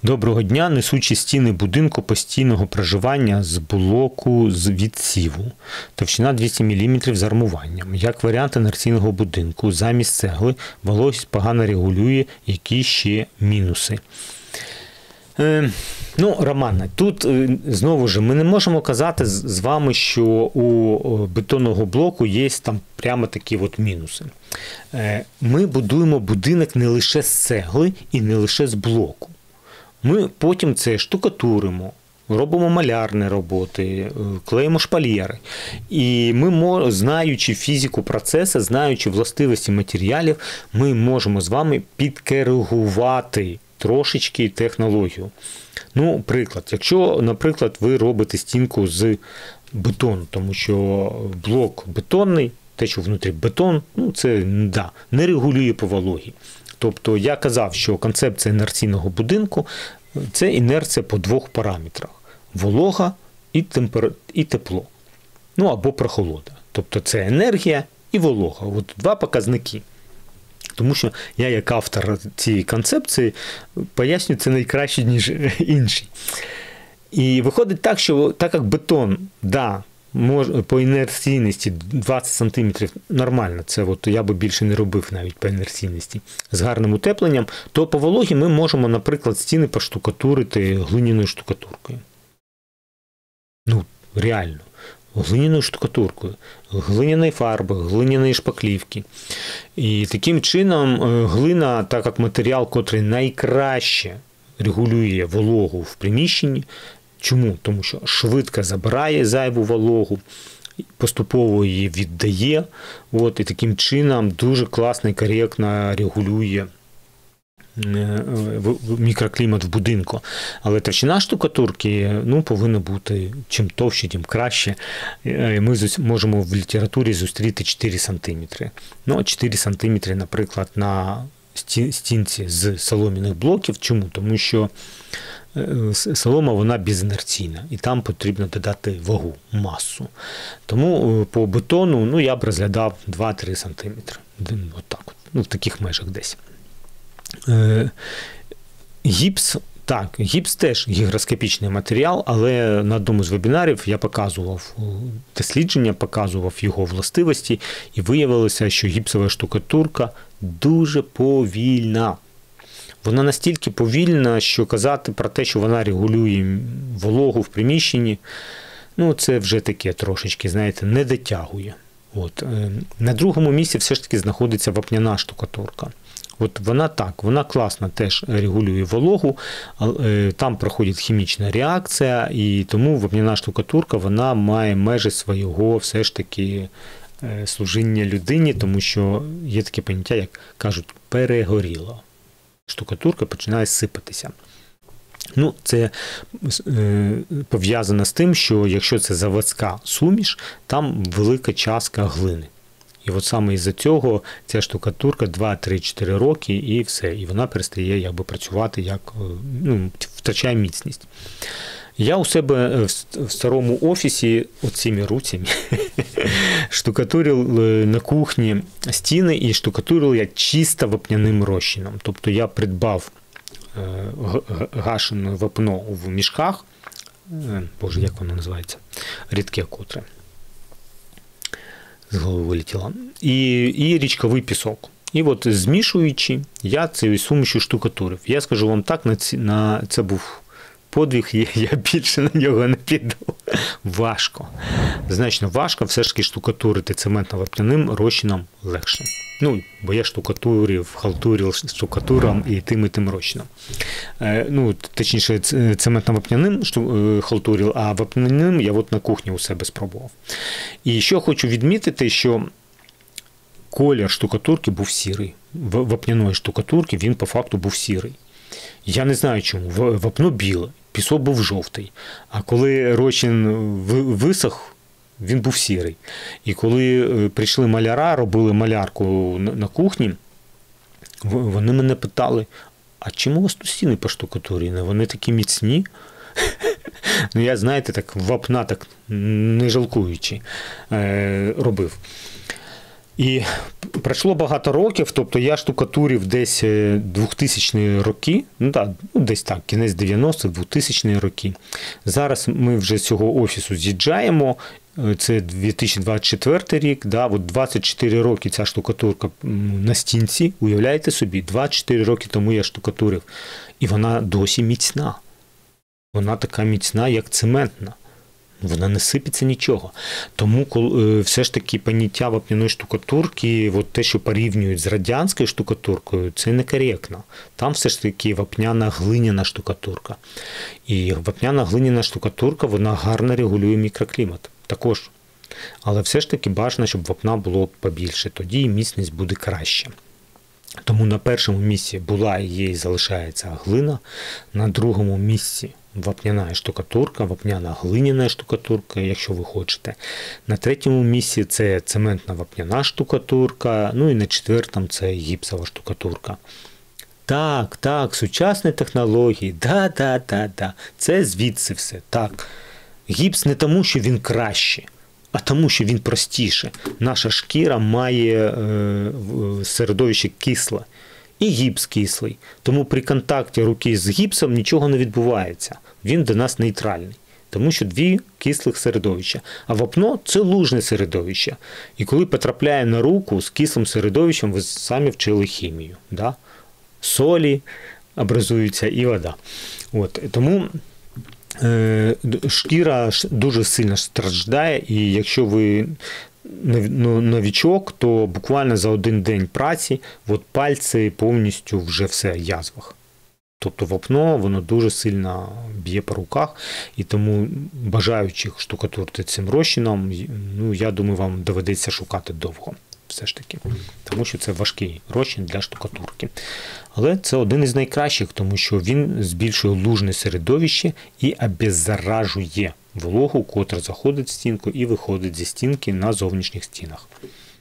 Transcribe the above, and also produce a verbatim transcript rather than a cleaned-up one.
Доброго дня, несучі стіни будинку постійного проживання з блоку з відсіву. Товщина двісті міліметрів з армуванням. Як варіант інерційного будинку замість цегли вологість погано регулює, які ще мінуси. Е, ну, Романе, тут знову ж ми не можемо казати з вами, що у бетонного блоку є там прямо такі от мінуси. Е, ми будуємо будинок не лише з цегли і не лише з блоку. Ми потім це штукатуримо, робимо малярні роботи, клеїмо шпалери. І ми, знаючи фізику процесу, знаючи властивості матеріалів, ми можемо з вами підкоригувати трошечки технологію. Ну, приклад. Якщо, наприклад, ви робите стінку з бетону, тому що блок бетонний, те, що внутрі бетон, ну, це да, не регулює по вологі. Тобто я казав, що концепція інерційного будинку – це інерція по двох параметрах – волога і, темпер... і тепло. Ну або прохолода. Тобто це енергія і волога. От два показники. Тому що я як автор цієї концепції пояснюю це найкраще, ніж інші. І виходить так, що так як бетон, да, по інерційності двадцять сантиметрів нормально, це от я би більше не робив навіть по інерційності, з гарним утепленням, то по вологі ми можемо, наприклад, стіни поштукатурити глиняною штукатуркою. Ну, реально. Глиняною штукатуркою, глиняної фарби, глиняної шпаклівки. І таким чином глина, так як матеріал, котрий найкраще регулює вологу в приміщенні. Чому? Тому що швидко забирає зайву вологу, поступово її віддає, от, і таким чином дуже класно і коректно регулює мікроклімат в будинку. Але товщина штукатурки, ну, повинна бути чим товще, тим краще. Ми можемо в літературі зустріти чотири сантиметри. Ну, чотири сантиметри, наприклад, на стінці з солом'яних блоків. Чому? Тому що солома, вона безінерційна, і там потрібно додати вагу, масу. Тому по бетону, ну, я б розглядав два-три сантиметри. От так от. Ну, в таких межах десь. Е, гіпс, так, гіпс теж гігроскопічний матеріал, але на одному з вебінарів я показував дослідження, показував його властивості, і виявилося, що гіпсова штукатурка дуже повільна. Вона настільки повільна, що казати про те, що вона регулює вологу в приміщенні, ну, це вже таке трошечки, знаєте, не дотягує. От. На другому місці все ж таки знаходиться вапняна штукатурка. От вона так, вона класно теж регулює вологу, там проходить хімічна реакція, і тому вапняна штукатурка, вона має межі свого все ж таки служіння людині, тому що є таке поняття, як кажуть, перегоріло. Штукатурка починає сипатися. Ну, це е, пов'язано з тим, що якщо це заводська суміш, там велика частка глини. І от саме із-за цього ця штукатурка два-три-чотири роки і все. І вона перестає якби працювати, як, ну, втрачає міцність. Я у себе в старому офісі оціми руцями штукатурив на кухні стіни і штукатурив я чисто вапняним розчином. Тобто я придбав гашене вапно в мішках, боже, як воно називається, рідке котре, з голови вилетіло, і, і річковий пісок. І от змішуючи, я цією сумішю штукатурив. Я скажу вам так, на, ці, на це був подвиг, я більше на нього не піду. Важко. Значно важко все ж таки штукатурити цементно-вапняним розчином легше. Ну, бо я штукатурив, халтурив штукатуром і тим, і тим розчином. Ну, точніше, цементно-вапняним халтурив, а вапняним я от на кухні у себе спробував. І що хочу відмітити, що колір штукатурки був сірий. Вапняної штукатурки він по факту був сірий. Я не знаю чому. Вапно біле, пісок був жовтий. А коли розчин висох, він був сірий. І коли прийшли маляра, робили малярку на кухні, вони мене питали, а чому у вас тут стіни поштукатурені? Вони такі міцні? Ну, я, знаєте, так вапна, так не жалкуючи, робив. І пройшло багато років, тобто я штукатурив десь двохтисячні роки, ну так, ну десь так, кінець дев'яностих, двохтисячні роки. Зараз ми вже з цього офісу з'їжджаємо, це дві тисячі двадцять четвертий рік, да, от двадцять чотири роки ця штукатурка на стінці, уявляєте собі, двадцять чотири роки тому я штукатурив, і вона досі міцна. Вона така міцна, як цементна. Вона не сипеться нічого. Тому коли, все ж таки поняття вапняної штукатурки, от те, що порівнюють з радянською штукатуркою, це некоректно. Там все ж таки вапняна глиняна штукатурка. І вапняна глиняна штукатурка, вона гарно регулює мікроклімат також. Але все ж таки бажано, щоб вапна було побільше, тоді і міцність буде краще. Тому на першому місці була і є і залишається глина, на другому місці вапняна штукатурка, вапняна глиняна штукатурка, якщо ви хочете. На третьому місці це цементна вапняна штукатурка, ну і на четвертому це гіпсова штукатурка. Так, так, сучасні технології, да, да, да, да, це звідси все, так. Гіпс не тому, що він краще, а тому, що він простіше. Наша шкіра має е, середовище кисле. І гіпс кислий. Тому при контакті руки з гіпсом нічого не відбувається. Він до нас нейтральний. Тому що дві кислих середовища. А вапно – це лужне середовище. І коли потрапляє на руку з кислим середовищем, ви самі вчили хімію. Да? Солі образуються і вода. От. Тому е, шкіра дуже сильно страждає, і якщо ви новічок, то буквально за один день праці от пальці повністю вже все в язвах. Тобто вапно, воно дуже сильно б'є по руках, і тому бажаючих штукатурити цим розчином, ну, я думаю, вам доведеться шукати довго. Все ж таки. Тому що це важкий розчин для штукатурки. Але це один із найкращих, тому що він збільшує лужне середовище і обеззаражує вологу, котра заходить в стінку і виходить зі стінки на зовнішніх стінах.